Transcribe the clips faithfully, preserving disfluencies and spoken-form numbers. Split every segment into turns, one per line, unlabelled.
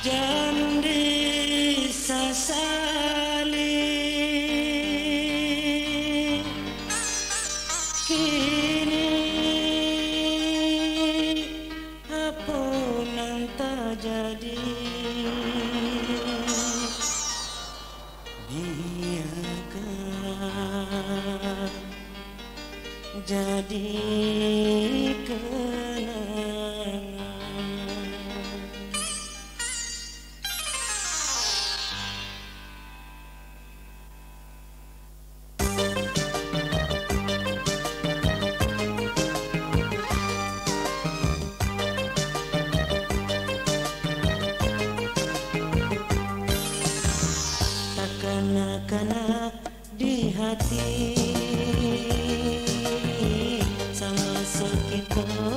Jangan disesali kini, apa yang terjadi. Biarkan jadi kenangan. Kena di hati sama sekitar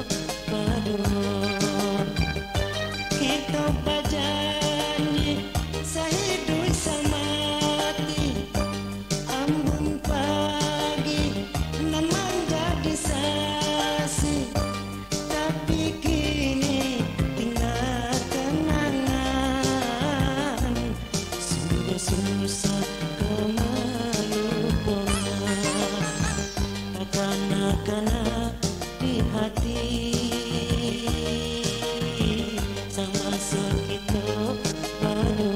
baru kita berjanji sehidup semati, ambung pagi nan menjadi sasi, tapi kini tinggal kenangan. Sungguh susah kena di hati sama sekitar baru.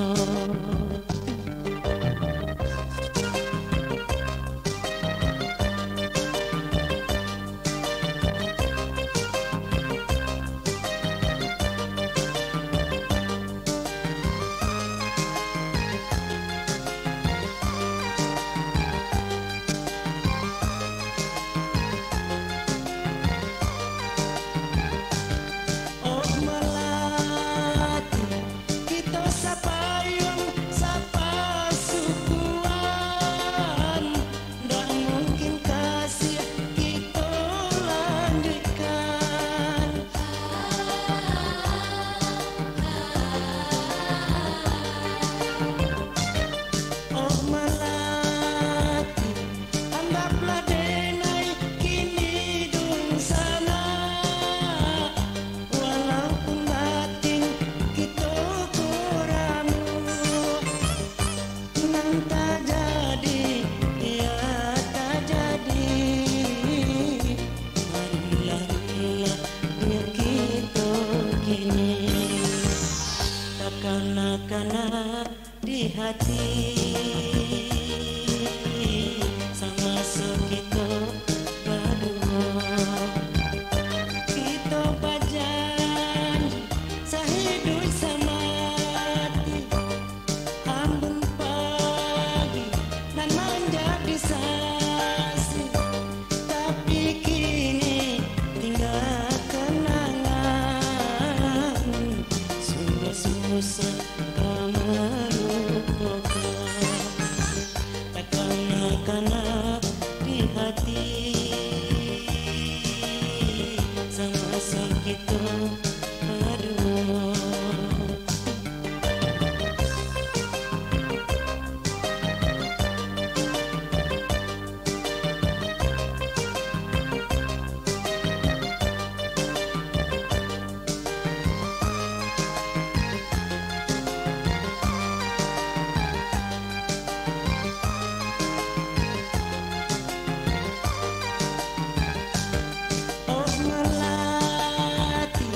Kena di hati sama sekitar baru kita berjanji sehidup semati, ambung pagi dan menjadi sasi, tapi kini tinggal kenangan. Sungguh susah kena di hati sama sekitar baru. Melati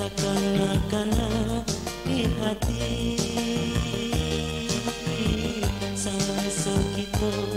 kanak-kanak di hati sama kita